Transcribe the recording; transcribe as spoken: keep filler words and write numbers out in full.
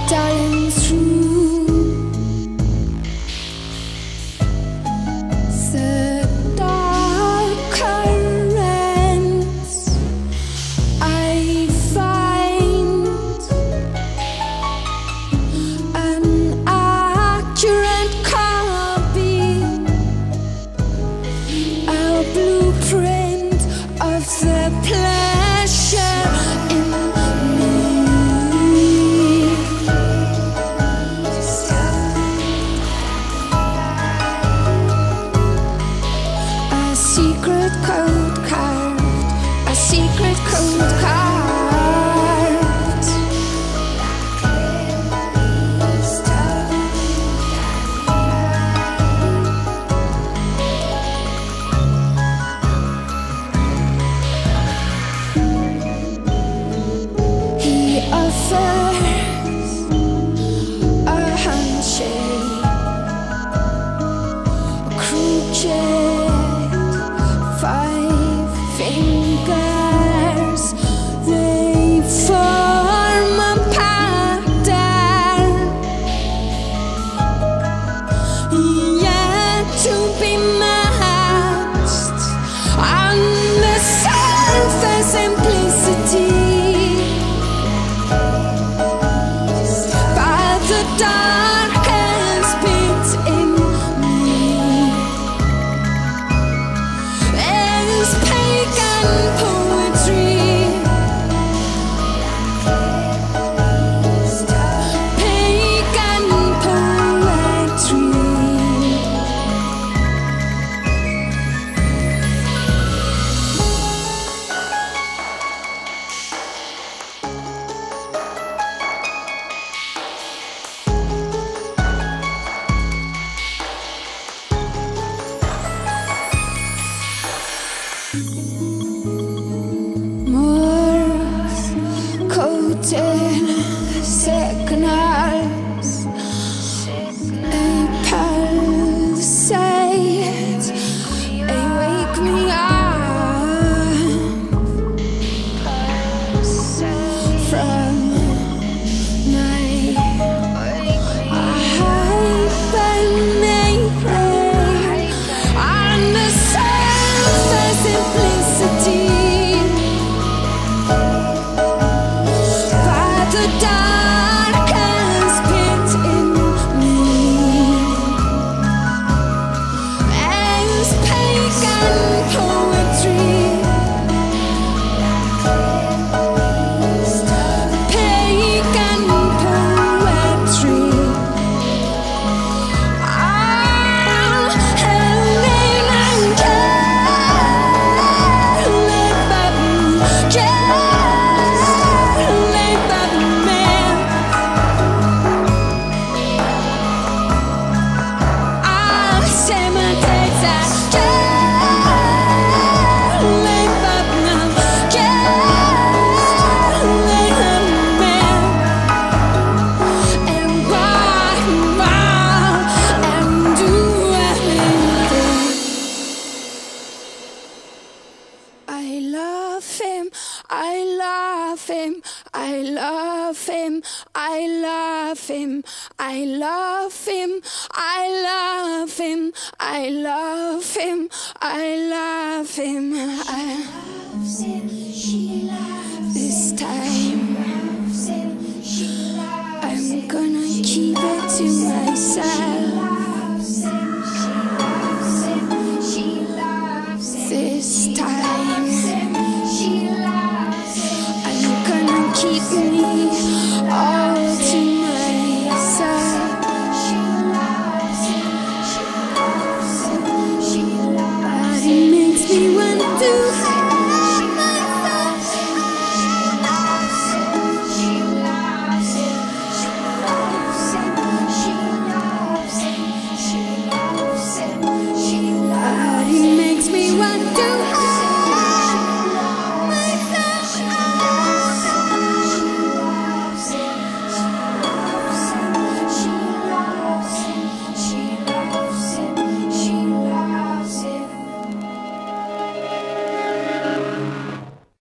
darling, through the dark currents I find an accurate copy, a blueprint of the pleasure in secret code card, a secret code card. He offers a handshake, a crooked five fingers, they form a pattern yet to be matched on the surface simplicity, but the darkest bit in me is pagan poetry, pagan poetry. Morse coated signals, a pulsate, they wake me up from my hibernation on the surface simplicity. The darkest pit in me is pagan poetry, pagan poetry. Ah, Helen and I love him, I love him, I love him, I love him, I love him, I love him, I love him, I love him. I loves him, she loves this time. I'm gonna keep it to myself. This time I'm gonna keep me